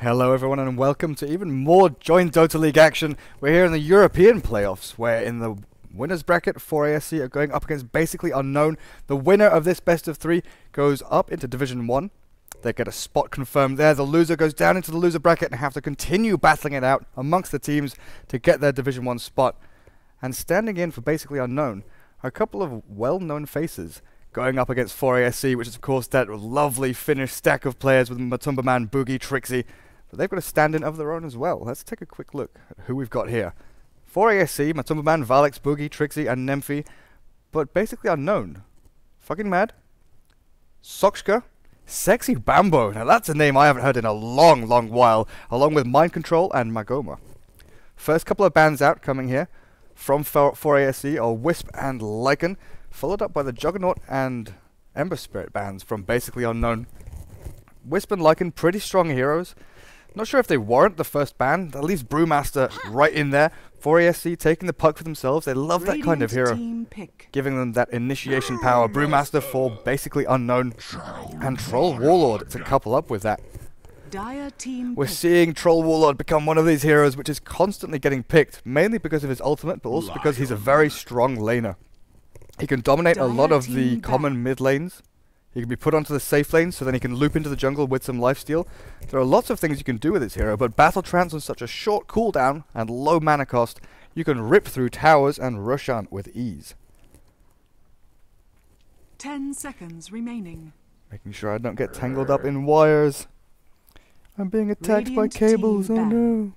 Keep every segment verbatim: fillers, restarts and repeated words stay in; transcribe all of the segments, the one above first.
Hello everyone and welcome to even more joinDOTA League action. We're here in the European playoffs, where in the winners bracket, four A S C are going up against basically unknown. The winner of this best of three goes up into Division one. They get a spot confirmed there. The loser goes down into the loser bracket and have to continue battling it out amongst the teams to get their Division one spot. And standing in for basically unknown are a couple of well-known faces going up against four A S C, which is of course that lovely Finnish stack of players with Matumba Man, Boogie, Trixie. But they've got a stand-in of their own as well. Let's take a quick look at who we've got here. four A S C, Matumba Man, Valix, Boogie, Trixie, and Nemphi, but basically unknown. Fucking Mad, Sokshka, Sexy Bambo. Now that's a name I haven't heard in a long, long while, along with Mind Control and Magoma. First couple of bands out coming here from four A S C are Wisp and Lycan, followed up by the Juggernaut and Ember Spirit bands from basically unknown. Wisp and Lycan, pretty strong heroes. Not sure if they warrant the first ban. That leaves Brewmaster right in there. four A S C taking the puck for themselves. They love that kind of hero, giving them that initiation power. Brewmaster for basically unknown, and Troll Warlord to couple up with that. We're seeing Troll Warlord become one of these heroes which is constantly getting picked, mainly because of his ultimate, but also because he's a very strong laner. He can dominate a lot of the common mid lanes. He can be put onto the safe lane, so then he can loop into the jungle with some lifesteal. There are lots of things you can do with this hero, but Battle Trance on such a short cooldown and low mana cost, you can rip through towers and Roshan with ease. Ten seconds remaining. Making sure I don't get tangled up in wires. I'm being attacked Radiant by cables, oh no.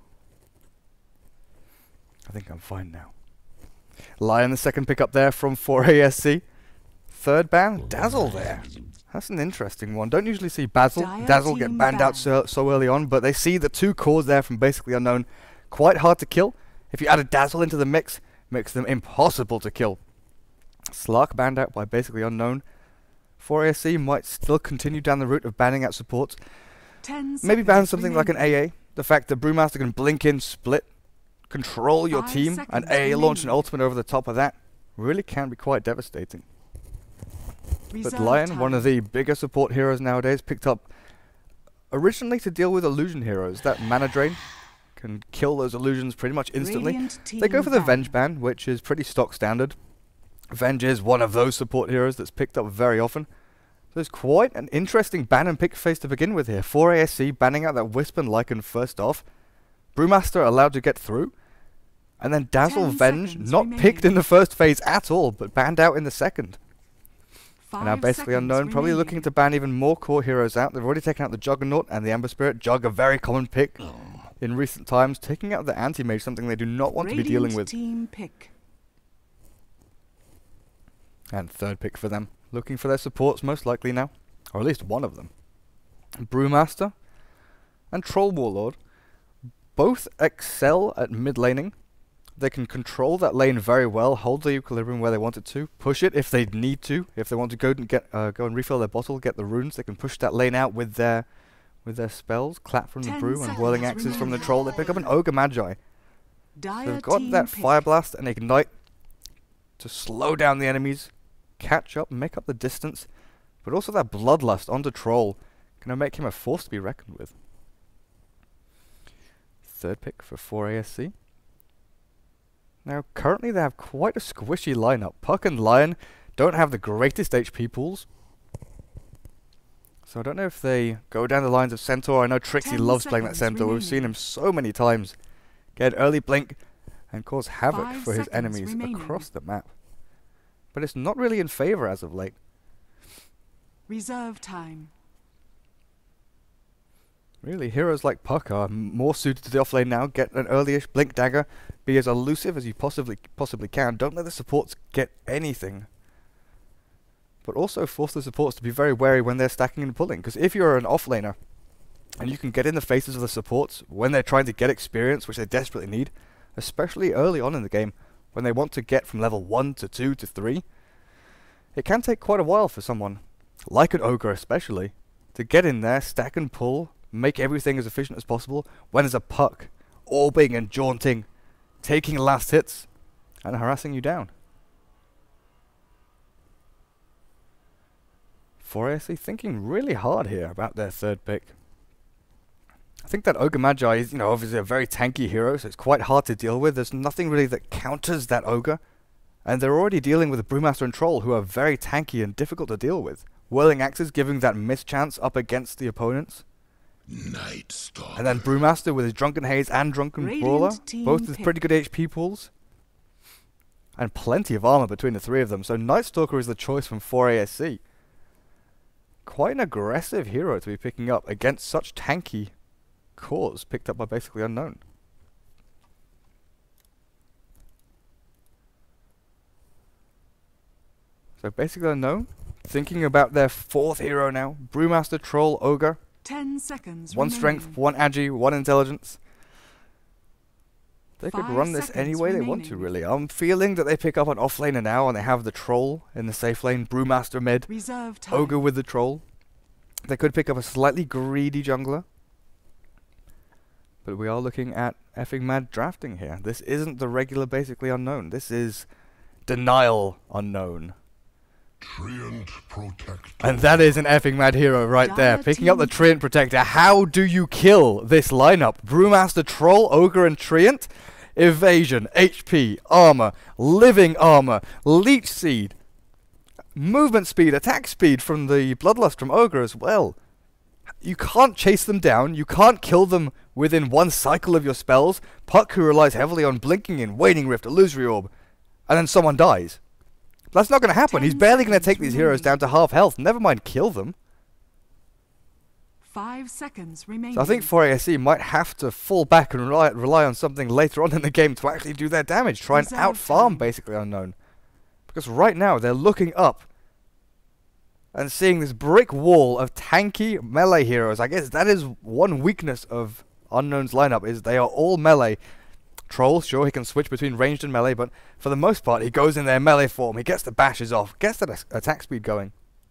I think I'm fine now. Lion, the second pick up there from four A S C. Third ban, Dazzle there. That's an interesting one. Don't usually see Basil, Dazzle get banned out so, so early on, but they see the two cores there from basically unknown. Quite hard to kill. If you add a Dazzle into the mix, makes them impossible to kill. Slark banned out by basically unknown. four A S C might still continue down the route of banning out supports. Maybe ban something like an A A. The fact that Brewmaster can blink in, split, control your team, and A A launch an ultimate over the top of that really can be quite devastating. But Lion, one of the bigger support heroes nowadays, picked up originally to deal with illusion heroes. That mana drain can kill those illusions pretty much instantly. They go for the Venge ban, which is pretty stock standard. Venge is one of those support heroes that's picked up very often. So it's quite an interesting ban and pick phase to begin with here. four A S C banning out that Wisp and Lycan first off. Brewmaster allowed to get through. And then Dazzle Venge, not remaining. Picked in the first phase at all, but banned out in the second. And now basically unknown, probably remaining. Looking to ban even more core heroes out. They've already taken out the Juggernaut and the Ember Spirit. Jug, a very common pick oh. in recent times. Taking out the Anti-Mage, something they do not want Radiant to be dealing with. Team pick. And third pick for them. Looking for their supports most likely now. Or at least one of them. Brewmaster and Troll Warlord both excel at mid laning. They can control that lane very well, hold the equilibrium where they want it to, push it if they need to. If they want to go and get uh, go and refill their bottle, get the runes, they can push that lane out with their with their spells. Clap from the Brew and Whirling Axes from the Troll. They pick up an Ogre Magi. So they've got that Fire Blast and Ignite to slow down the enemies, catch up, make up the distance, but also that Bloodlust onto Troll can make him a force to be reckoned with. Third pick for four A S C. Now, currently they have quite a squishy lineup. Puck and Lion don't have the greatest H P pools. So I don't know if they go down the lines of Centaur. I know Trixie loves playing that Centaur. Remaining. We've seen him so many times get early blink and cause havoc Five for his enemies remaining. Across the map. But it's not really in favor as of late. Reserve time. Really, heroes like Puck are more suited to the offlane now. Get an early-ish blink dagger, be as elusive as you possibly possibly can. Don't let the supports get anything. But also force the supports to be very wary when they're stacking and pulling. Because if you're an offlaner, and you can get in the faces of the supports when they're trying to get experience, which they desperately need, especially early on in the game, when they want to get from level one to two to three, it can take quite a while for someone, like an Ogre especially, to get in there, stack and pull, make everything as efficient as possible, when there's a Puck, orbing and jaunting, taking last hits, and harassing you down. four A S C thinking really hard here about their third pick. I think that Ogre Magi is, you know, obviously a very tanky hero, so it's quite hard to deal with. There's nothing really that counters that Ogre. And they're already dealing with a Brewmaster and Troll who are very tanky and difficult to deal with. Whirling Axes giving that mischance up against the opponents. Night Stalker. And then Brewmaster with his Drunken Haze and Drunken Radiant Brawler, team both with pick. pretty good H P pools. And plenty of armor between the three of them, so Night Stalker is the choice from four A S C. Quite an aggressive hero to be picking up against such tanky cores picked up by basically unknown. So basically unknown, thinking about their fourth hero now. Brewmaster, Troll, Ogre. Ten seconds One remaining. strength, one agi, one intelligence. They could Five run this any seconds way they want to, remaining. really. I'm feeling that they pick up an offlaner now and they have the Troll in the safe lane. Brewmaster mid, Reserve time. Ogre with the Troll. They could pick up a slightly greedy jungler. But we are looking at effing mad drafting here. This isn't the regular basically unknown. This is denial unknown. Treant Protector. And that is an effing mad hero right there. Dire Picking up the team. Treant Protector. How do you kill this lineup? Brewmaster, Troll, Ogre, and Treant. Evasion, H P, armor, living armor, leech seed, movement speed, attack speed from the Bloodlust from Ogre as well. You can't chase them down. You can't kill them within one cycle of your spells. Puck, who relies heavily on Blinking in, Waning Rift, Illusory Orb, and then someone dies. That's not going to happen. Ten He's barely going to seconds take these heroes remaining. down to half health. Never mind kill them. Five seconds remaining. So I think four A S C might have to fall back and rely, rely on something later on in the game to actually do their damage. Try and Reserve out-farm time. basically unknown. Because right now they're looking up and seeing this brick wall of tanky melee heroes. I guess that is one weakness of Unknown's lineup, is they are all melee. Troll, sure, he can switch between ranged and melee, but for the most part he goes in their melee form. He gets the bashes off, gets that attack speed going.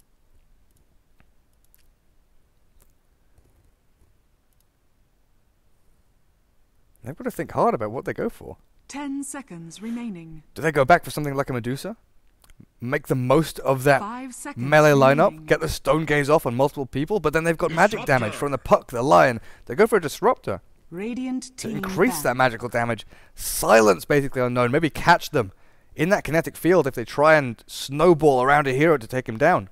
They've got to think hard about what they go for. Ten seconds remaining. Do they go back for something like a Medusa? Make the most of that Five seconds melee lineup, remaining. get the Stone Gaze off on multiple people, but then they've got magic Disruptor. damage from the Puck, the Lion. They go for a Disruptor Radiant to team increase that back. magical damage. Silence basically unknown, maybe catch them in that kinetic field if they try and snowball around a hero to take him down.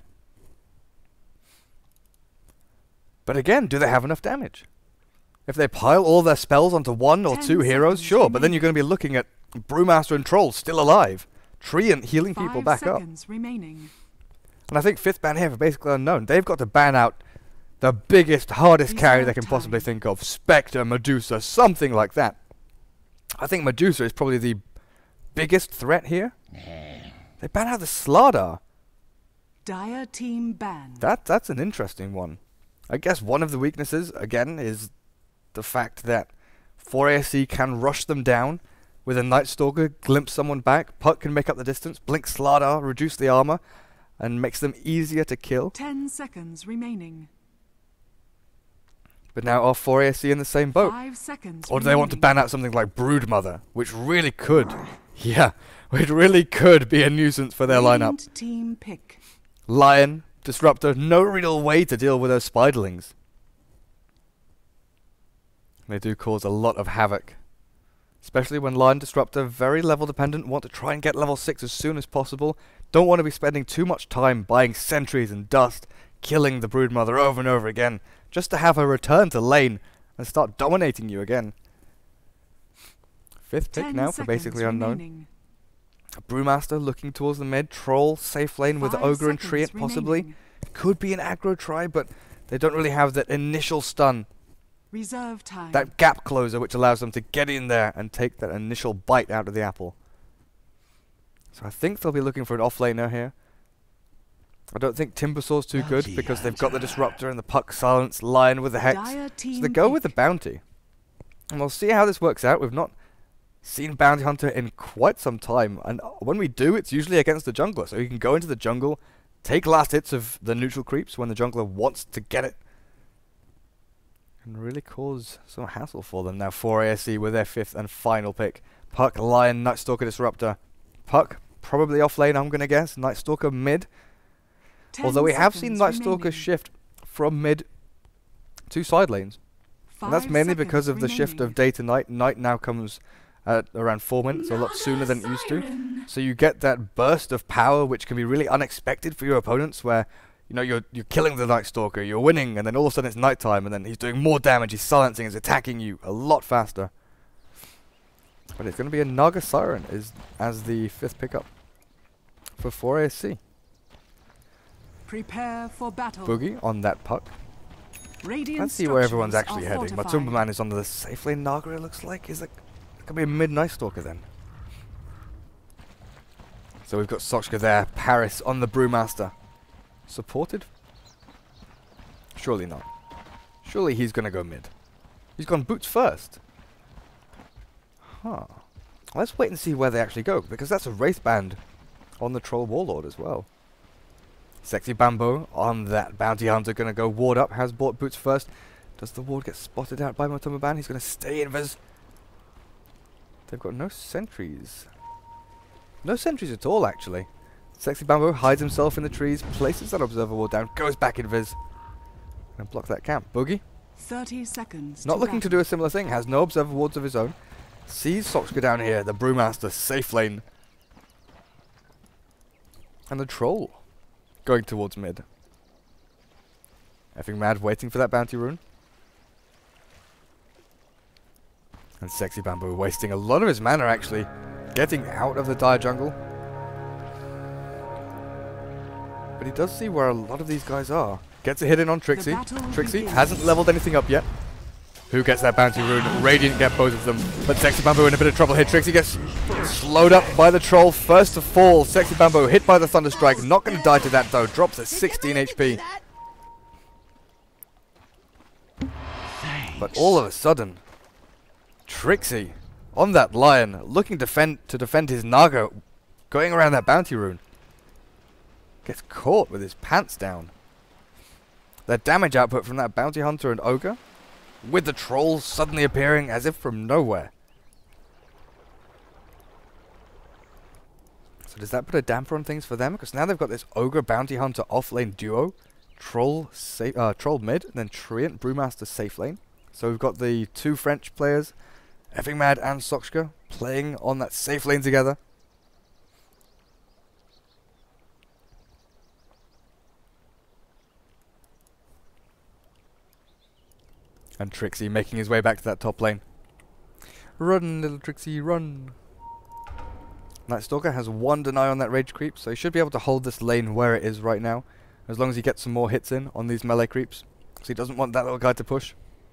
But again, do they have enough damage? If they pile all their spells onto one or Ten two heroes, seconds sure, but then remaining. you're going to be looking at Brewmaster and Troll still alive. Treant healing Five people back up. seconds remaining. And I think fifth ban here for basically unknown. They've got to ban out the biggest, hardest carry they Reserve can possibly time. think of. Spectre, Medusa, something like that. I think Medusa is probably the biggest threat here. They ban out the Slardar. Dire team banned. That that's an interesting one. I guess one of the weaknesses, again, is the fact that four A S C can rush them down with a Night Stalker, glimpse someone back, Puck can make up the distance, blink Slardar, reduce the armor, and makes them easier to kill. Ten seconds remaining. But now are four A S C in the same boat? Five seconds Or do they want to remaining. ban out something like Broodmother, which really could, yeah, which really could be a nuisance for their lineup. Radiant team pick. Lion, Disruptor, no real way to deal with those Spiderlings. They do cause a lot of havoc. Especially when Lion Disruptor, very level dependent, want to try and get level six as soon as possible. Don't want to be spending too much time buying sentries and dust, killing the Broodmother over and over again, just to have her return to lane and start dominating you again. Fifth pick Ten now for seconds basically unknown. remaining. Brewmaster looking towards the mid. Troll, safe lane with the Five Ogre and seconds Treant possibly. remaining. Could be an aggro try, but they don't really have that initial stun. Reserve time. That gap closer which allows them to get in there and take that initial bite out of the apple. So I think they'll be looking for an offlaner here. I don't think Timbersaw's too good Bounty because they've got the hunter. Disruptor and the Puck Silence, Lion with the Hex. Dire So team they go with the pick. Bounty. And we'll see how this works out. We've not seen Bounty Hunter in quite some time. And when we do, it's usually against the jungler. So you can go into the jungle, take last hits of the neutral creeps when the jungler wants to get it. And really cause some hassle for them. Now four A S C with their fifth and final pick. Puck, Lion, Night Stalker, Disruptor. Puck, probably off lane, I'm going to guess. Night Stalker mid. Ten Although we have seen seconds Night Stalker remaining. shift from mid to side lanes. And that's Five mainly because of seconds the shift of remaining. day to night. Night now comes at around four minutes, a lot sooner than it used to. So you get that burst of power, which can be really unexpected for your opponents, where you know you're you're killing the Night Stalker, you're winning, and then all of a sudden it's nighttime, and then he's doing more damage, he's silencing, he's attacking you a lot faster. But it's going to be a Naga Siren is as the fifth pickup for four A S C. Prepare for battle. Boogie on that puck. Radiant Let's see where everyone's structures actually are heading. fortified. Matumba Man is on the safe lane. Naga, it looks like. Is that going to be a mid Night Stalker then? So we've got Sochka there. Paris on the Brewmaster. Supported? Surely not. Surely he's going to go mid. He's gone boots first. Huh. Let's wait and see where they actually go, because that's a Wraith Band on the Troll Warlord as well. Sexy Bambo on that Bounty Hunter, going to go ward up, has bought boots first. Does the ward get spotted out by Matumba Man? He's going to stay in vis. They've got no sentries. No sentries at all, actually. Sexy Bambo hides himself in the trees, places that Observer ward down, goes back in vis. And block that camp. Boogie, Thirty seconds. not to looking to battle. do a similar thing, has no Observer wards of his own. Sees Sochka down here, the Brewmaster, safe lane. And the Troll going towards mid. Effing Mad waiting for that bounty rune. And Sexy Bamboo wasting a lot of his mana actually. Getting out of the dire jungle. But he does see where a lot of these guys are. Gets a hit in on Trixie. battle Trixie begins. hasn't leveled anything up yet. Who gets that bounty rune? Radiant get both of them. But Sexy Bamboo in a bit of trouble here. Trixie gets slowed up by the troll. First to fall. Sexy Bamboo hit by the Thunder Strike. Not going to die to that though. Drops at sixteen H P. But all of a sudden, Trixie on that lion, looking defend to defend his Naga, going around that bounty rune. Gets caught with his pants down. Their damage output from that bounty hunter and ogre, with the trolls suddenly appearing as if from nowhere. So does that put a damper on things for them? Because now they've got this ogre bounty hunter off lane duo, troll safe, uh, troll mid, and then Treant Brewmaster safe lane. So we've got the two French players, Effing Mad and Sochka, playing on that safe lane together. And Trixie making his way back to that top lane. Run, little Trixie, run. Night Stalker has one deny on that rage creep, so he should be able to hold this lane where it is right now, as long as he gets some more hits in on these melee creeps. So he doesn't want that little guy to push.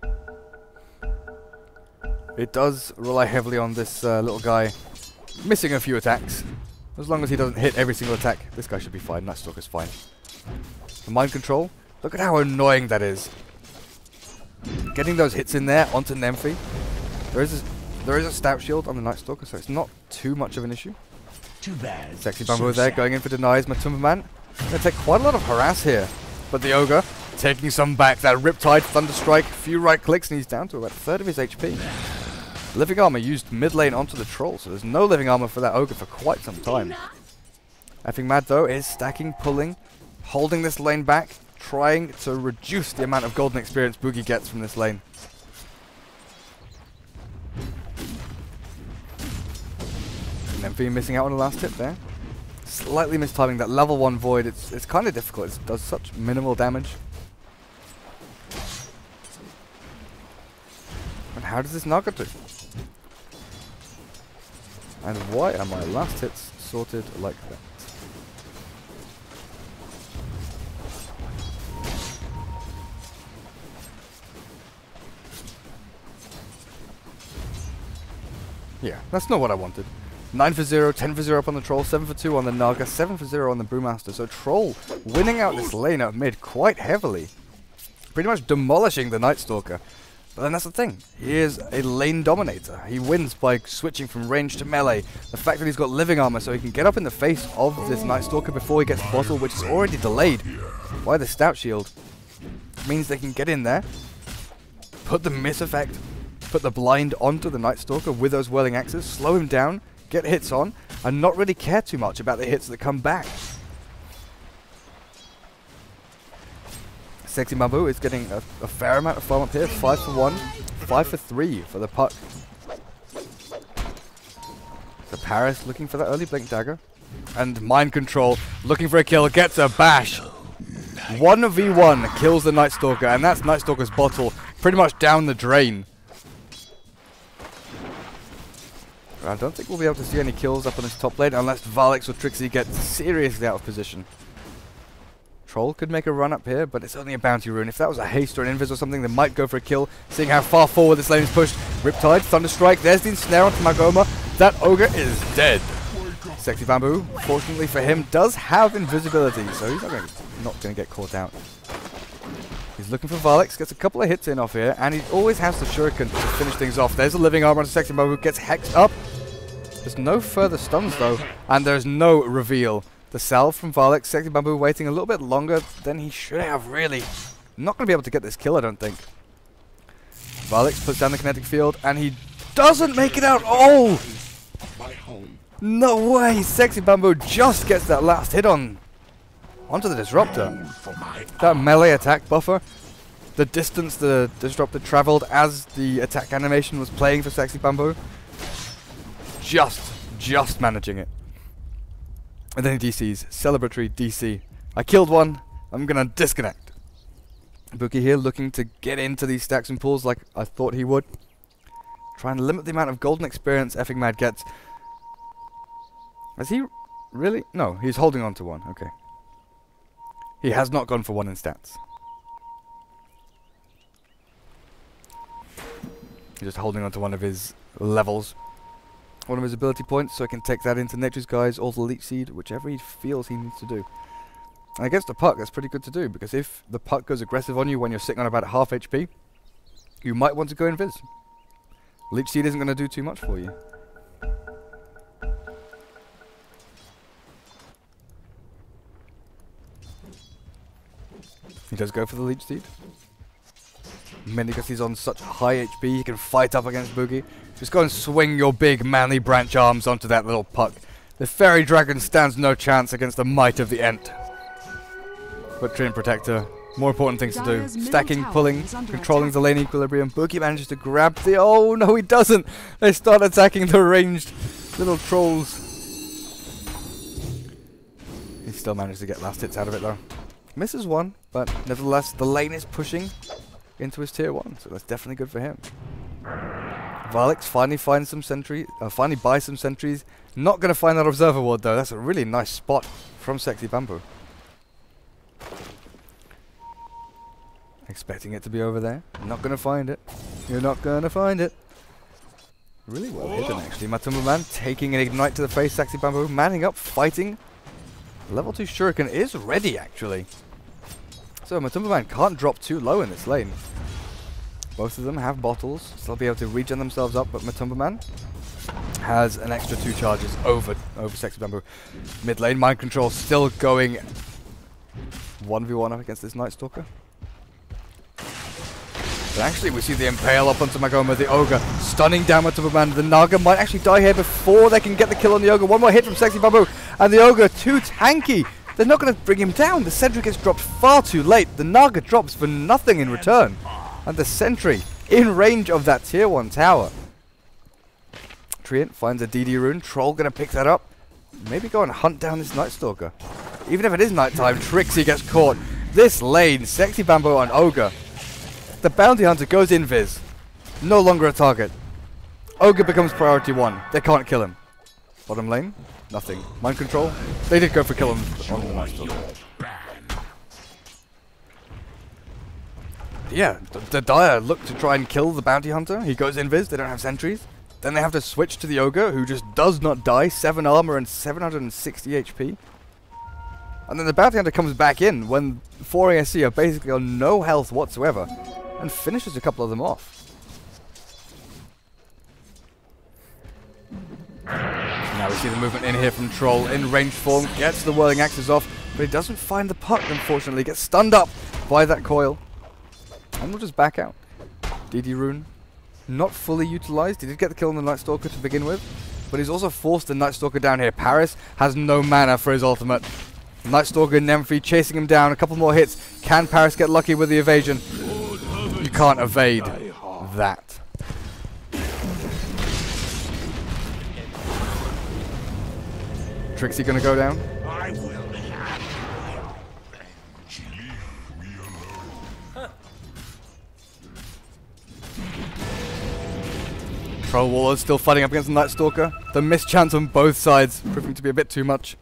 It does rely heavily on this uh, little guy missing a few attacks. As long as he doesn't hit every single attack, this guy should be fine. Night Stalker's fine. The mind control, look at how annoying that is. Getting those hits in there onto Nymphy. There is a, there is a stout shield on the Night Stalker, so it's not too much of an issue. Too bad. Sexy Bumbo there, going in for denies. Matumba Man going to take quite a lot of harass here. But the Ogre taking some back. That Riptide, Thunder Strike, few right clicks, and he's down to about a third of his H P. Living Armor used mid lane onto the Troll, so there's no Living Armor for that Ogre for quite some time. Effing Mad though is stacking, pulling, holding this lane back, trying to reduce the amount of golden experience Boogie gets from this lane. Nymphy missing out on the last hit there. Slightly mistiming that level one void. It's it's kind of difficult. It does such minimal damage. And how does this Naga do? And why are my last hits sorted like that? Yeah, that's not what I wanted. nine for zero, ten for zero up on the Troll, seven for two on the Naga, seven for zero on the Brewmaster. So Troll winning out this lane at mid quite heavily. Pretty much demolishing the Night Stalker. But then that's the thing. He is a lane dominator. He wins by switching from range to melee. The fact that he's got living armor so he can get up in the face of this Night Stalker before he gets bottled, which is already delayed by the Stout Shield, means they can get in there, put the miss effect, put the blind onto the Night Stalker with those whirling axes, slow him down, get hits on, and not really care too much about the hits that come back. Sexy Bamboo is getting a, a fair amount of farm up here. Five for one, five for three for the puck. So Paris looking for that early Blink Dagger. And Mind Control looking for a kill, gets a bash. one v one kills the Night Stalker, and that's Night Stalker's bottle pretty much down the drain. I don't think we'll be able to see any kills up on this top lane unless Valix or Trixie get seriously out of position. Troll could make a run up here, but it's only a bounty rune. If that was a haste or an invis or something, they might go for a kill, seeing how far forward this lane is pushed. Riptide, Thunderstrike, there's the ensnare onto Magoma. That ogre is dead. Sexy Bamboo, fortunately for him, does have invisibility, so he's not going not going to get caught out. He's looking for Valix, gets a couple of hits in off here, and he always has the Shuriken to finish things off. There's a living armor onto Sexy Bamboo, gets hexed up. There's no further stuns though, and there's no reveal. The salve from Valix, Sexy Bamboo waiting a little bit longer than he should have, really. Not going to be able to get this kill, I don't think. Valix puts down the kinetic field, and he doesn't make it out. Oh! No way! Sexy Bamboo just gets that last hit on onto the Disruptor. That melee attack buffer, the distance the Disruptor traveled as the attack animation was playing for Sexy Bamboo. Just, just managing it. And then he D Cs. Celebratory D C. I killed one. I'm going to disconnect. Bookie here looking to get into these stacks and pools like I thought he would. Trying to limit the amount of golden experience effing Mad gets. Has he really? No, he's holding on to one. Okay. He has not gone for one in stats. He's just holding on to one of his levels. One of his ability points, so he can take that into Nature's Guise or the Leech Seed, whichever he feels he needs to do. And against the puck, that's pretty good to do, because if the puck goes aggressive on you when you're sitting on about half H P, you might want to go invis. Leech Seed isn't going to do too much for you. He does go for the Leech Seed. Mainly because he's on such high H P, he can fight up against Boogie. Just go and swing your big manly branch arms onto that little puck. The Fairy Dragon stands no chance against the might of the Ent. But Treant Protector, more important things to do. Stacking, pulling, controlling the lane equilibrium. Boogie manages to grab the... Oh, no, he doesn't! They start attacking the ranged little trolls. He still managed to get last hits out of it, though. Misses one, but nevertheless, the lane is pushing into his tier one, so that's definitely good for him. Valix finally finds some sentry, uh, finally buys some sentries. Not going to find that observer ward though. That's a really nice spot from Sexy Bamboo. Expecting it to be over there. Not going to find it. You're not going to find it. Really well hidden actually. Matumba Man taking an ignite to the face. Sexy Bamboo manning up, fighting. Level two Shuriken is ready actually. So Matumba Man can't drop too low in this lane. Both of them have bottles, so they'll be able to regen themselves up, but Matumba Man has an extra two charges over over Sexy Bamboo. Mid lane, Mind Control still going one v one up against this Night Stalker. But actually we see the Impale up onto Magoma, the Ogre, stunning down Matumba Man. The Naga might actually die here before they can get the kill on the Ogre. One more hit from Sexy Bamboo, and the Ogre too tanky. They're not going to bring him down. The sentry gets dropped far too late. The Naga drops for nothing in return. And the sentry in range of that tier one tower. Treant finds a D D rune. Troll going to pick that up. Maybe go and hunt down this Night Stalker. Even if it is nighttime, Trixie gets caught. This lane, Sexy Bamboo on Ogre. The Bounty Hunter goes invis. No longer a target. Ogre becomes priority one. They can't kill him. Bottom lane, nothing. Mind Control. They did go for kill on, on the Night Stalker. Yeah, the, the Dire look to try and kill the Bounty Hunter. He goes invis, they don't have sentries. Then they have to switch to the Ogre, who just does not die. seven armor and seven hundred sixty H P. And then the Bounty Hunter comes back in when four A S C are basically on no health whatsoever. And finishes a couple of them off. Now we see the movement in here from Troll in ranged form. Gets the Whirling Axes off, but he doesn't find the puck, unfortunately. Gets stunned up by that coil. And we'll just back out. D D rune, not fully utilized. He did get the kill on the Night Stalker to begin with, but he's also forced the Night Stalker down here. Paris has no mana for his ultimate. Night Stalker and Nymphy chasing him down. A couple more hits. Can Paris get lucky with the evasion? You can't evade that. Trixie gonna go down? I will have leave me alone. Troll Waller still fighting up against the Night Stalker. The mischance on both sides proving to be a bit too much.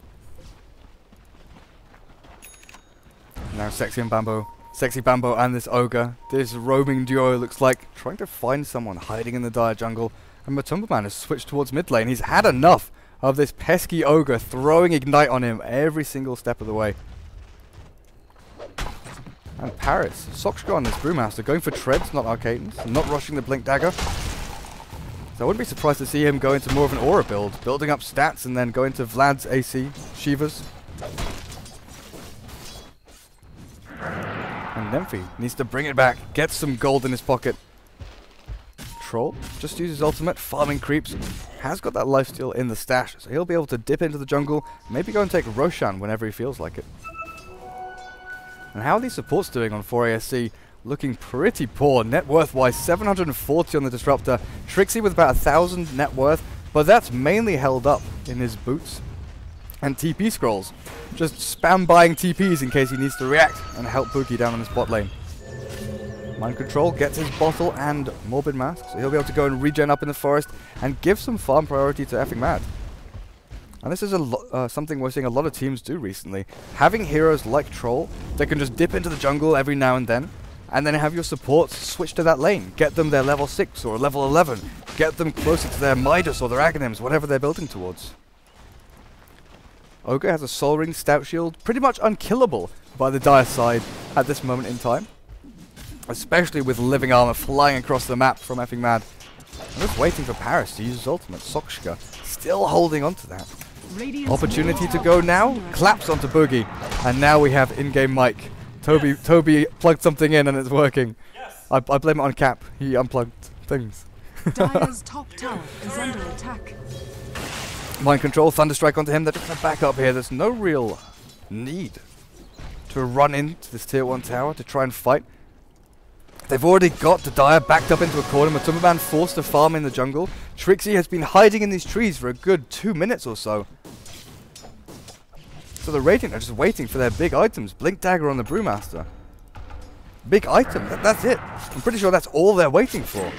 Now Sexy and Bambo. Sexy Bambo and this Ogre. This roaming duo looks like trying to find someone hiding in the dire jungle. And Matumba Man has switched towards mid lane. He's had enough of this pesky Ogre throwing Ignite on him every single step of the way. And Paris. Soxka on this Brewmaster. Going for treads, not Arcadens. Not rushing the Blink Dagger. So I wouldn't be surprised to see him go into more of an aura build. Building up stats and then go into Vlad's A C. Shivas. And Nymphy needs to bring it back. Get some gold in his pocket. Troll just uses ultimate. Farming creeps. Has got that lifesteal in the stash. So he'll be able to dip into the jungle. Maybe go and take Roshan whenever he feels like it. And how are these supports doing on four A S C? Looking pretty poor. Net worth wise, seven hundred forty on the Disruptor. Trixie with about one thousand net worth. But that's mainly held up in his boots and T P scrolls. Just spam buying T Ps in case he needs to react and help Pookie down on the bot lane. Mind Control gets his bottle and Morbid Mask, so he'll be able to go and regen up in the forest and give some farm priority to effing Mad. And this is a lo uh, something we're seeing a lot of teams do recently. Having heroes like Troll that can just dip into the jungle every now and then, and then have your supports switch to that lane. Get them their level six or level eleven. Get them closer to their Midas or their Aghanims, whatever they're building towards. Ogre has a Soul Ring Stout Shield, pretty much unkillable by the Dire side at this moment in time. Especially with Living Armor flying across the map from effing Mad. I'm just waiting for Paris to use his ultimate. Soxka still holding on to that. Radiant's Opportunity to go now, claps onto Boogie, and now we have in-game mic. Toby Toby plugged something in and it's working. Yes. I, I blame it on Cap, he unplugged things. Dire's top tower is under attack. Mind Control, Thunderstrike onto him. They're just going to back up here. There's no real need to run into this tier one tower to try and fight. They've already got the Dire backed up into a corner. Matumba Man forced to farm in the jungle. Trixie has been hiding in these trees for a good two minutes or so. So the Radiant are just waiting for their big items. Blink Dagger on the Brewmaster. Big item, that, that's it. I'm pretty sure that's all they're waiting for.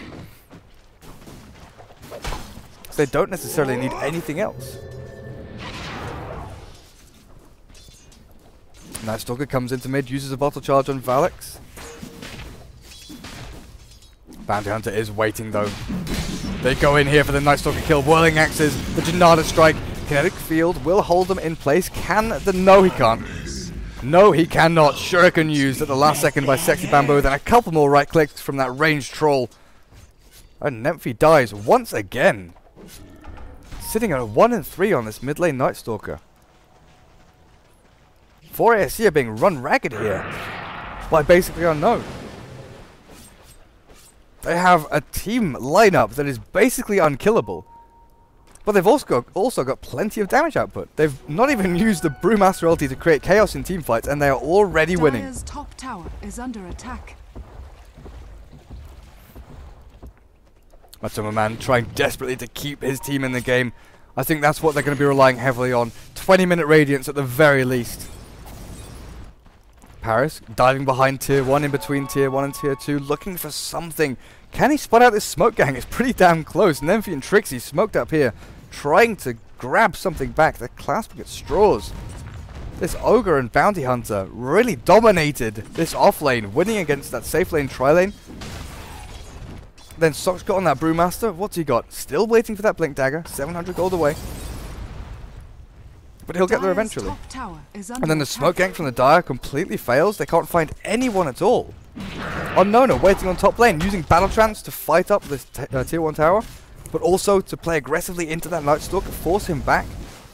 They don't necessarily need anything else. Night Stalker comes into mid, uses a bottle charge on Valix. Bounty Hunter is waiting though. They go in here for the Night Stalker kill. Whirling Axes, the Janada Strike. Kinetic Field will hold them in place. Can the... No, he can't. No, he cannot. Shuriken used at the last second by Sexy Bamboo. Then a couple more right clicks from that ranged troll. And Nymphy dies once again. Sitting at a one and three on this mid lane Night Stalker. four A S C are being run ragged here by basically unknown. They have a team lineup that is basically unkillable, but they've also got, also got plenty of damage output. They've not even used the Brewmaster ulti to create chaos in team fights, and they are already winning. Dire's top tower is under attack. Matumba Man trying desperately to keep his team in the game. I think that's what they're going to be relying heavily on. twenty minute Radiance at the very least. Paris diving behind tier one, in between tier one and tier two, looking for something. Can he spot out this smoke gang? It's pretty damn close. Nymphy and Trixie smoked up here, trying to grab something back. They're clasping at straws. This Ogre and Bounty Hunter really dominated this off lane, winning against that safe lane tri-lane. Then Sox got on that Brewmaster. What's he got? Still waiting for that Blink Dagger. seven hundred gold away. But he'll get there eventually. And then the smoke gank from the Dire completely fails. They can't find anyone at all. Unknown are waiting on top lane, using Battle Trance to fight up this t uh, tier one tower, but also to play aggressively into that Night Stalker, force him back.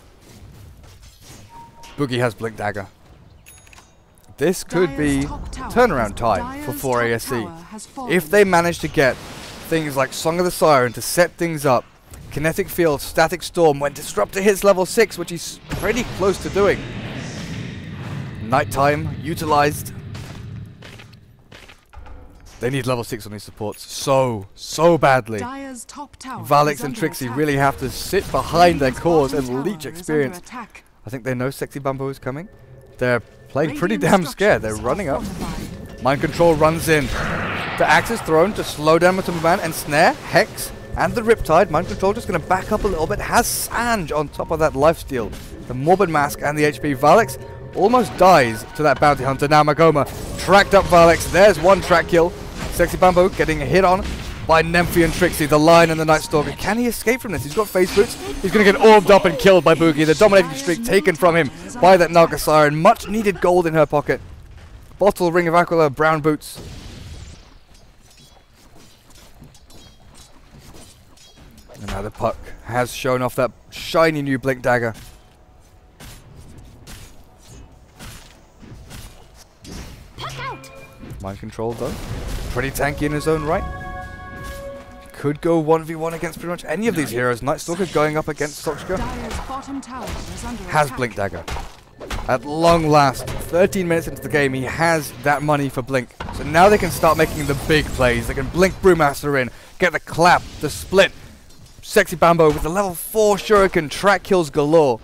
Boogie has Blink Dagger. This could be turnaround time for four A S C. If they manage to get things like Song of the Siren to set things up, Kinetic Field, Static Storm, when Disruptor hits level six, which he's pretty close to doing, Nighttime utilized. They need level six on these supports so, so badly. Dire's top tower Valix is and under Trixie attack. really have to sit behind their Radiant's cores bottom and tower leech is under experience. attack. I think they know Sexy Bumbo is coming. They're playing pretty Radiant damn scared. They're structures running are up. fortified. Mind Control runs in. The axe is thrown to slow down Matumba Man and snare, Hex, and the Riptide. Mind Control just going to back up a little bit. Has Sanj on top of that lifesteal. The Morbid Mask and the H P. Valix almost dies to that Bounty Hunter. Now Magoma tracked up Valix. There's one track kill. Sexy Bumbo getting hit on by Nymphy and Trixie, the Lion and the Night Stalker. Can he escape from this? He's got face boots. He's going to get orbed up and killed by Boogie. The dominating streak taken from him by that Naga Siren. Much needed gold in her pocket. Bottle, Ring of Aquila, brown boots. And now the Puck has shown off that shiny new Blink Dagger. Mind Control though. Pretty tanky in his own right. Could go one v one against pretty much any of these heroes. Night Stalker going up against Sochka. Dire's bottom tower is under Has attack. Blink Dagger. At long last, thirteen minutes into the game, he has that money for Blink. So now they can start making the big plays. They can Blink Brewmaster in, get the clap, the split. Sexy Bambo with the level four Shuriken, track kills galore.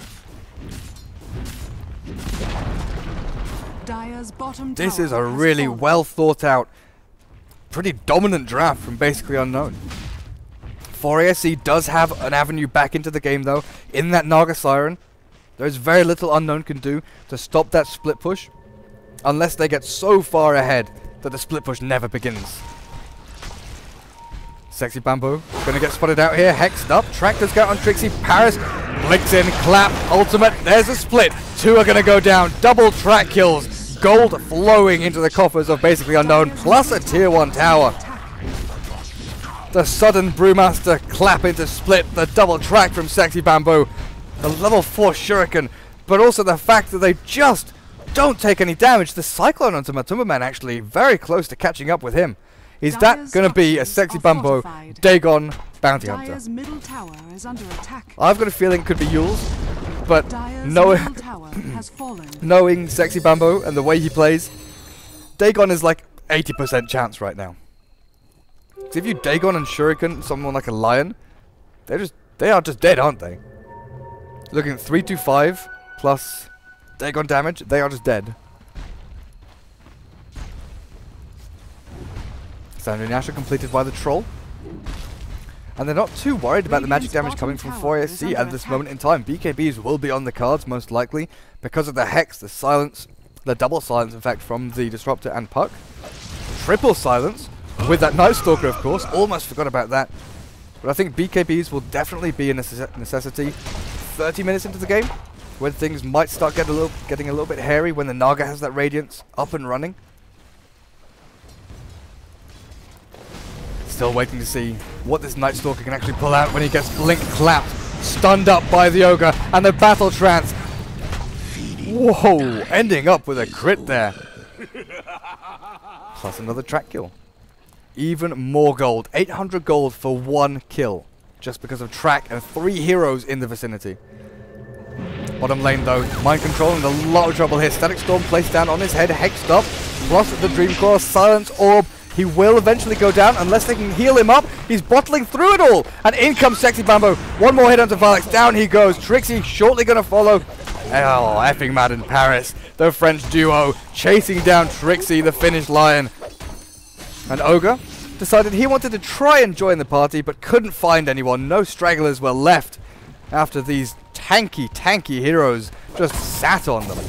Dire's bottom This tower is a has really fallen. well thought out, pretty dominant draft from basically unknown. four A S C does have an avenue back into the game though, in that Naga Siren. There's very little unknown can do to stop that split push, unless they get so far ahead that the split push never begins. Sexy Bamboo gonna get spotted out here, hexed up, Tractor Scout on Trixie, Paris blinks in, clap, ultimate, there's a split, two are gonna go down, double track kills, gold flowing into the coffers of basically unknown, plus a tier one tower. The sudden Brewmaster clap into split, the double track from Sexy Bamboo, the level four Shuriken, but also the fact that they just don't take any damage. The Cyclone onto Matumba Man actually very close to catching up with him. Is that Dire's going to be a structures Sexy are Bumbo fortified. Dagon Bounty Hunter? Dire's middle tower is under attack. I've got a feeling it could be Yule's, but Dire's knowing, middle tower has fallen. knowing Sexy Bumbo and the way he plays, Dagon is like eighty percent chance right now. 'Cause if you Dagon and Shuriken someone like a Lion, they're just they are just dead, aren't they? Looking at three two five plus Dagon damage, they are just dead. Sandra and Ash are completed by the Troll. And they're not too worried about the magic Radiant's damage bottom coming from tower four A is S C under at this attack. moment in time. B K Bs will be on the cards most likely because of the Hex, the Silence, the double Silence in fact from the Disruptor and Puck. Triple Silence with that Night Stalker of course, almost forgot about that. But I think B K Bs will definitely be a necess necessity thirty minutes into the game when things might start get a little, getting a little bit hairy when the Naga has that Radiance up and running. Still waiting to see what this Night Stalker can actually pull out when he gets Blink clapped, stunned up by the Ogre, and the Battle Trance. Whoa, ending up with a crit there. Plus another track kill. Even more gold, eight hundred gold for one kill, just because of track and three heroes in the vicinity. Bottom lane though, Mind Control in a lot of trouble here. Static Storm placed down on his head, hexed up, plus the Dream Core, Silence Orb. He will eventually go down unless they can heal him up. He's bottling through it all. And in comes Sexy Bambo. One more hit onto Valix. Down he goes. Trixie shortly going to follow. Oh, effing mad in Paris. The French duo chasing down Trixie, the Finnish Lion. And Ogre decided he wanted to try and join the party, but couldn't find anyone. No stragglers were left after these tanky, tanky heroes just sat on them.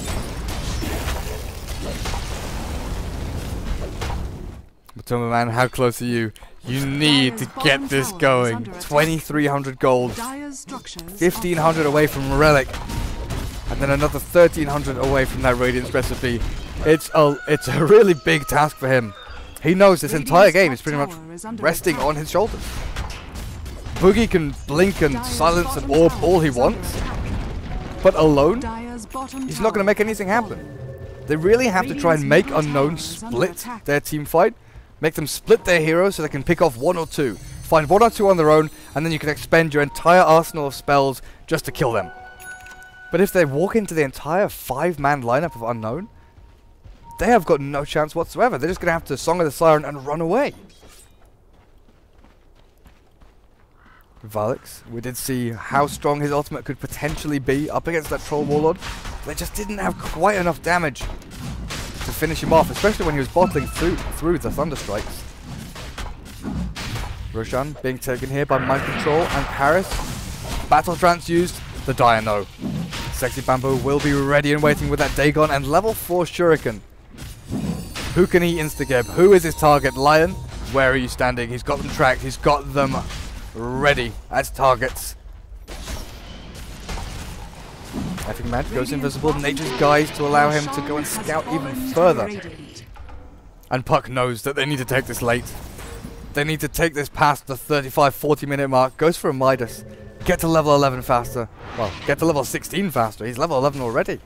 Matumba Man, how close are you? You need to get this going. twenty-three hundred gold, Dire's structures fifteen hundred away from Relic, and then another thirteen hundred away from that Radiance recipe. It's a, it's a really big task for him. He knows this entire game is pretty much resting on his shoulders. Boogie can blink and silence and orb all he wants, but alone, he's not going to make anything happen. They really have to try and make Unknown split their team fight. Make them split their heroes so they can pick off one or two. Find one or two on their own, and then you can expend your entire arsenal of spells just to kill them. But if they walk into the entire five-man lineup of Unknown, they have got no chance whatsoever. They're just going to have to Song of the Siren and run away. Valix, we did see how strong his ultimate could potentially be up against that Troll Warlord. They just didn't have quite enough damage to finish him off, especially when he was bottling through, through the Thunder Strikes. Roshan being taken here by Mind Control and Paris. Battle Trance used, the Dire no. Sexy Bamboo will be ready and waiting with that Dagon and level four Shuriken. Who can he insta-gib? Who is his target? Lion, where are you standing? He's got them tracked, he's got them ready as targets. Effing Mad goes invisible, Nature's Guise to allow him to go and scout even further. And Puck knows that they need to take this late. They need to take this past the thirty-five forty minute mark. Goes for a Midas. Get to level eleven faster. Well, get to level sixteen faster. He's level eleven already.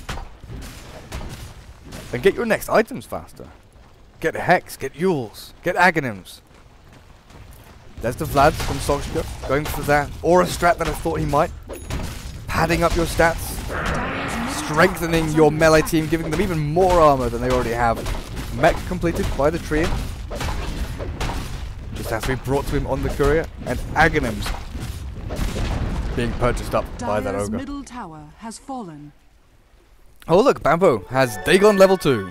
And get your next items faster. Get Hex, get Yules, get Aghanims. There's the Vlad from Soxka, going for that Aura strat that I thought he might. Padding up your stats, strengthening your melee team, giving them even more armor than they already have. Mech completed by the Treant. Just has to be brought to him on the courier, and Aghanims being purchased up by that Dire's ogre. middle tower has fallen. Oh look, Bamboo has Dagon level two.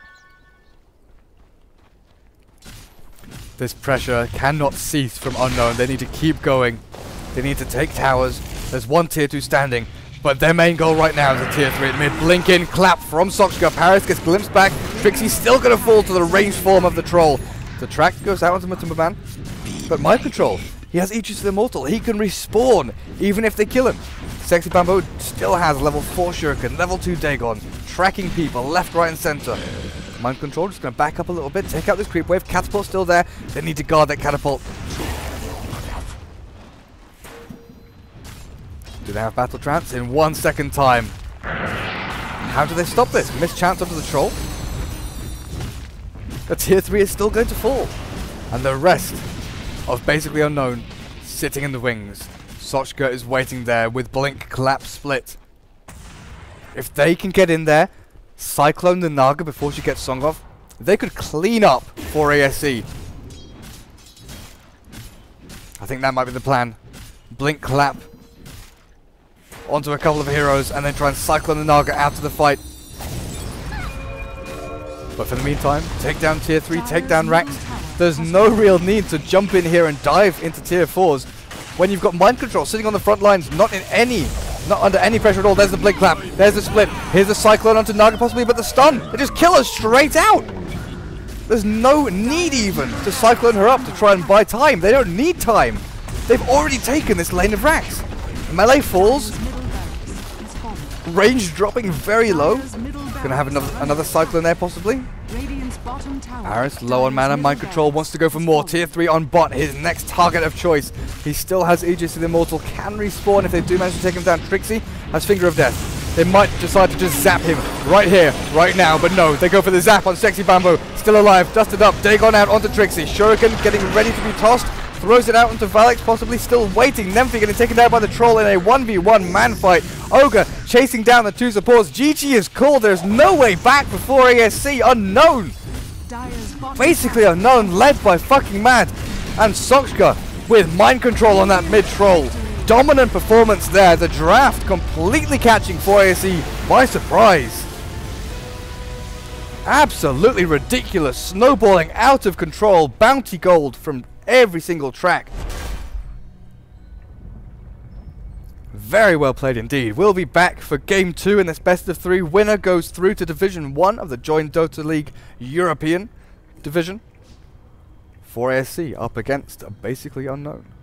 This pressure cannot cease from Unknown. They need to keep going. They need to take towers. There's one tier two standing, but their main goal right now is a tier three at mid. Blink in, clap from Soxka. Paris gets glimpsed back. Trixie's still going to fall to the ranged form of the troll. The track goes out onto Matumbaman, but Mind Control. He has Aegis of the Immortal. He can respawn even if they kill him. Sexy Bamboo still has level four Shuriken, level two Dagon, tracking people left, right, and center. Mind Control just going to back up a little bit, take out this creep wave. Catapult still there. They need to guard that catapult. Do they have Battle Trance? In one second time. How do they stop this? Miss chance onto the troll. The tier three is still going to fall. And the rest of basically Unknown sitting in the wings. Sochka is waiting there with Blink, Clap, Split. If they can get in there, Cyclone the Naga before she gets Song off, they could clean up for A S E. I think that might be the plan. Blink, Clap onto a couple of heroes and then try and Cyclone the Naga out of the fight. But for the meantime, take down tier three, take down Rax. There's no real need to jump in here and dive into tier fours when you've got Mind Control sitting on the front lines, not in any, not under any pressure at all. There's the Blink Clap, there's the Split, here's the Cyclone onto Naga possibly, but the stun, they just kill her straight out. There's no need even to Cyclone her up to try and buy time. They don't need time. They've already taken this lane of Rax. Melee falls, range dropping very low. Gonna have another another Cyclone there possibly. Paris low on mana, Mind Control wants to go for more. Tier three on bot, his next target of choice. He still has Aegis of the Immortal, can respawn if they do manage to take him down. Trixie has Finger of Death. They might decide to just zap him right here, right now, but no, they go for the zap on Sexy Bamboo. Still alive, dusted up, Dagon out onto Trixie. Shuriken getting ready to be tossed. Throws it out into Valix, possibly still waiting. Nymphy getting taken down by the troll in a one v one man fight. Ogre chasing down the two supports. G G is called. There's no way back before A S C. Unknown. Basically Unknown, led by fucking Mad. And Soxka with Mind Control on that mid troll. Dominant performance there. The draft completely catching four A S C by surprise. Absolutely ridiculous. Snowballing out of control. Bounty gold from every single track. Very well played indeed. We'll be back for game two in this best of three. Winner goes through to division one of the joinDOTA League European division. four A S C up against basically Unknown.